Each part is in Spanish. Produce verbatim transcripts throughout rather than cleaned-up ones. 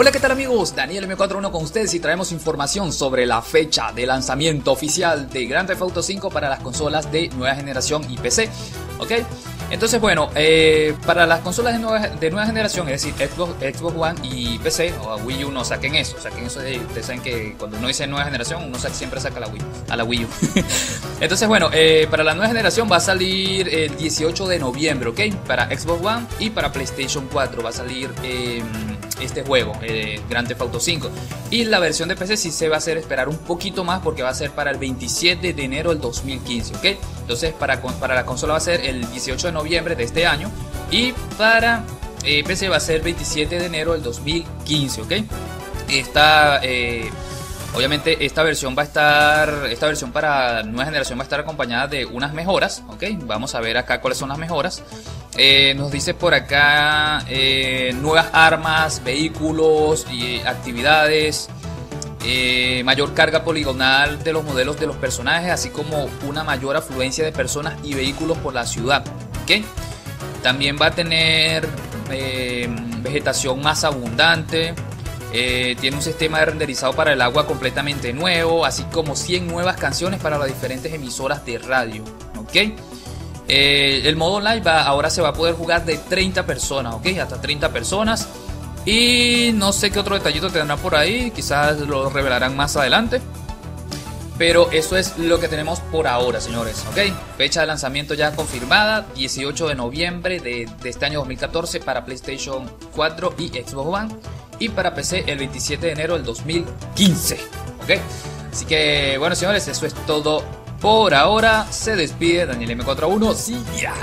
Hola, ¿qué tal amigos? Daniel M cuarenta y uno con ustedes y traemos información sobre la fecha de lanzamiento oficial de Grand Theft Auto cinco para las consolas de nueva generación y P C. ¿Ok? Entonces, bueno, eh, para las consolas de nueva, de nueva generación, es decir, Xbox, Xbox One y P C o Wii U, no saquen eso. Saquen eso de, ustedes saben que cuando uno dice nueva generación, uno siempre saca la Wii, a la Wii U. Entonces, bueno, eh, para la nueva generación va a salir el dieciocho de noviembre, ¿ok? Para Xbox One y para PlayStation cuatro va a salir eh, este juego, eh, Grand Theft Auto cinco. Y la versión de P C sí se va a hacer esperar un poquito más porque va a ser para el veintisiete de enero del dos mil quince, ¿ok? Entonces, para, para la consola va a ser el dieciocho de noviembre de este año y para eh, P C va a ser veintisiete de enero del dos mil quince, ¿ok? Esta, eh, obviamente esta versión va a estar, esta versión para nueva generación va a estar acompañada de unas mejoras, ¿ok? Vamos a ver acá cuáles son las mejoras. Eh, nos dice por acá eh, nuevas armas, vehículos y actividades. Eh, mayor carga poligonal de los modelos de los personajes, así como una mayor afluencia de personas y vehículos por la ciudad, ¿okay? También va a tener eh, vegetación más abundante, eh, tiene un sistema de renderizado para el agua completamente nuevo, así como cien nuevas canciones para las diferentes emisoras de radio, ¿okay? Eh, el modo online va, ahora se va a poder jugar de treinta personas, ¿ok? Hasta treinta personas. Y no sé qué otro detallito tendrán por ahí, quizás lo revelarán más adelante. Pero eso es lo que tenemos por ahora, señores, ¿ok? Fecha de lanzamiento ya confirmada, dieciocho de noviembre de, de este año dos mil catorce para PlayStation cuatro y Xbox One. Y para P C el veintisiete de enero del dos mil quince, ¿ok? Así que, bueno, señores, eso es todo por ahora. Se despide Daniel M cuarenta y uno, sí, ya.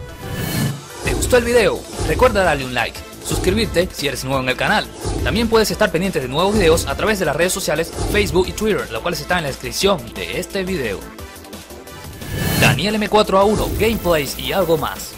¿Te gustó el video? Recuerda darle un like, suscribirte si eres nuevo en el canal. También puedes estar pendiente de nuevos videos a través de las redes sociales Facebook y Twitter, los cuales están en la descripción de este video. Daniel M cuarenta y uno, gameplays y algo más.